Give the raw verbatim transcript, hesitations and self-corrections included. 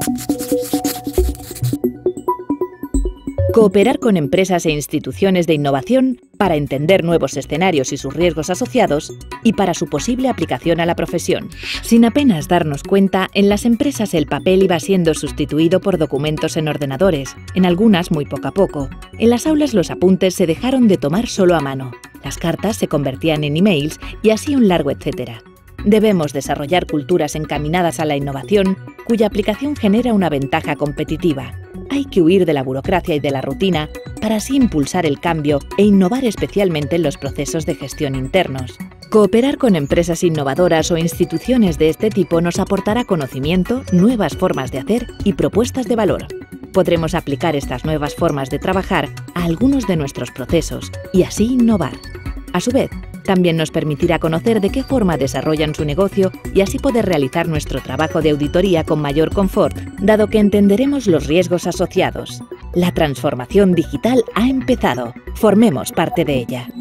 Cooperar con empresas e instituciones de innovación para entender nuevos escenarios y sus riesgos asociados y para su posible aplicación a la profesión. Sin apenas darnos cuenta, en las empresas el papel iba siendo sustituido por documentos en ordenadores, en algunas muy poco a poco. En las aulas los apuntes se dejaron de tomar solo a mano. Las cartas se convertían en emails y así un largo etcétera. Debemos desarrollar culturas encaminadas a la innovación, cuya aplicación genera una ventaja competitiva. Hay que huir de la burocracia y de la rutina para así impulsar el cambio e innovar especialmente en los procesos de gestión internos. Cooperar con empresas innovadoras o instituciones de este tipo nos aportará conocimiento, nuevas formas de hacer y propuestas de valor. Podremos aplicar estas nuevas formas de trabajar a algunos de nuestros procesos y así innovar. A su vez, también nos permitirá conocer de qué forma desarrollan su negocio y así poder realizar nuestro trabajo de auditoría con mayor confort, dado que entenderemos los riesgos asociados. La transformación digital ha empezado. Formemos parte de ella.